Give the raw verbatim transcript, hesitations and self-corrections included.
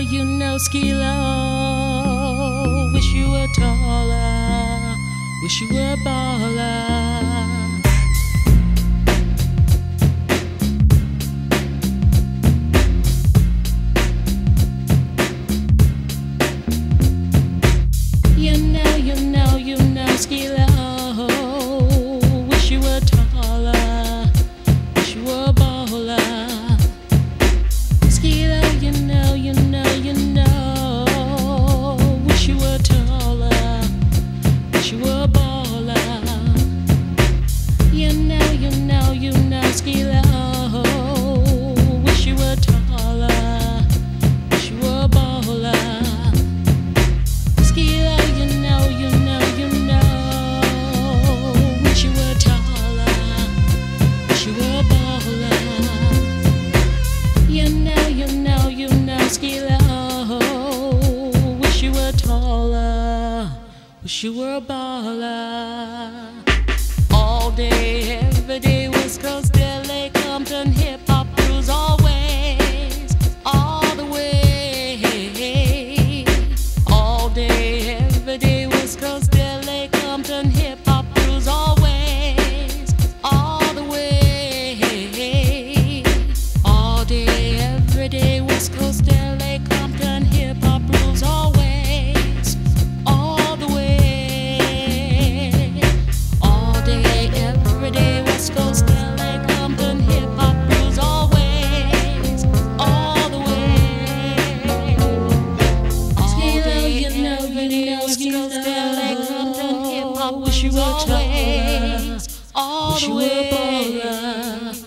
you know, SKEE-Lo. Wish you were taller, wish you were a baller. You know, you know, you know, SKEE-Lo. Wish you were taller, wish you were a baller. SKEE-Lo, you know, you know, you know. Wish you were taller, wish you were a baller. You know, you know, you know, SKEE-Lo. Wish you were taller, wish you were a baller. SKEE-Lo, you know, you know, you know. Wish you were taller, wish you were a baller. You know, you know, you know, SKEE-Lo. Wish you were taller, wish you were a baller. All day, every day, West Coast, L A, Compton, hip hop rules always, all the way. All day, every day, West Coast, L A, Compton, hip hop rules always, all the way. All day, every day, West Coast, L A, Compton, hip hop rules always, all the way. All day, every day, West Coast, L A, Compton, hip hop rules always, all the way. SKEE-Lo, you know, you know, West Coast, L A, Compton, hip hop, wish you were taller, all the way.